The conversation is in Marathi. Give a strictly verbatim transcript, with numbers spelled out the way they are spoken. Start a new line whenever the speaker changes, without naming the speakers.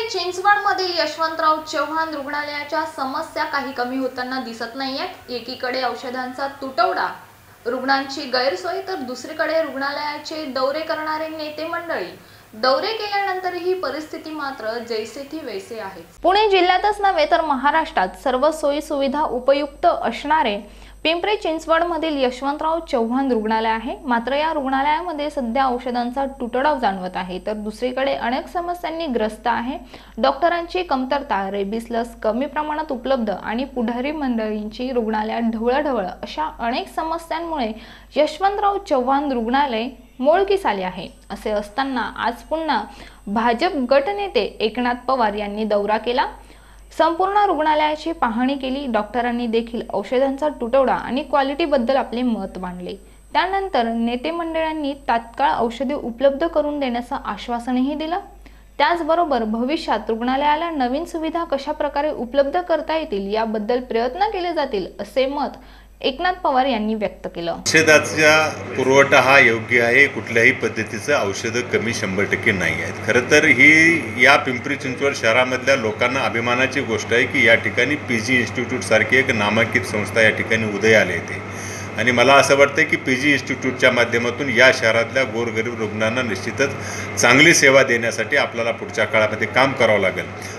चिंचवडमधील यशवंतराव चव्हाण रुग्णालयाच्या समस्या काही कमी होताना दिसत नाहीयेत। एकीकडे औषधांचा तुटवडा, रुग्णांची गैरसोय, तर दुसरीकडे रुग्णालयाचे दौरे करणारे नेते मंडळी। दौरे केल्यानंतर ही परिस्थिती मात्र जैसे थी वैसे आहे। पुणे जिल्ह्यातच नव्हे तर महाराष्ट्रात सर्व सोयी सुविधा उपयुक्त असणारे पिंपरी चिंचवड मधील यशवंतराव चव्हाण रुग्णालय आहे। मात्र या रुग्णालयामध्ये सध्या औषधांचा तुटवडा जाणवत आहे, तर दुसरीकडे अनेक समस्यांनी ग्रस्त आहे। डॉक्टरांची कमतरता, रेबीज लस कमी प्रमाणात उपलब्ध आणि पुढारी मंडळींची रुग्णालयात ढवळाढवळ अशा अनेक समस्यांमुळे यशवंतराव चव्हाण रुग्णालय मोळकीस आले आहे। असे असताना आज पुन्हा भाजप गटनेते एकनाथ पवार यांनी दौरा केला, संपूर्ण रुग्णालयाची पाहणी केली। डॉक्टरांनी देखील औषधांचा तुटवडा आणि क्वालिटी बद्दल आपले मत मांडले। त्यानंतर नेते मंडळांनी तात्काळ औषधे उपलब्ध करून देण्याचं आश्वासनही दिलं। त्याचबरोबर भविष्यात रुग्णालयाला नवीन सुविधा कशा प्रकारे उपलब्ध करता येतील याबद्दल प्रयत्न केले जातील, असे मत एकनाथ पवार यांनी व्यक्त केलं।
औषधाचा पुरवठा हा योग्य आहे, कुठल्याही पद्धतीचं औषधं कमी शंभर टक्के नाही आहेत। खरं तर ही या पिंपरी चिंचवड शहरामधल्या लोकांना अभिमानाची गोष्ट आहे की या ठिकाणी पी जी इन्स्टिट्यूट सारखी एक नामांकित संस्था या ठिकाणी उदयाला येते आणि मला असं वाटतं की पी जी इन्स्टिट्यूटच्या माध्यमातून या शहरातल्या गोरगरीब रुग्णांना निश्चितच चांगली सेवा देण्यासाठी आपल्याला पुढच्या काळामध्ये काम करावं लागेल।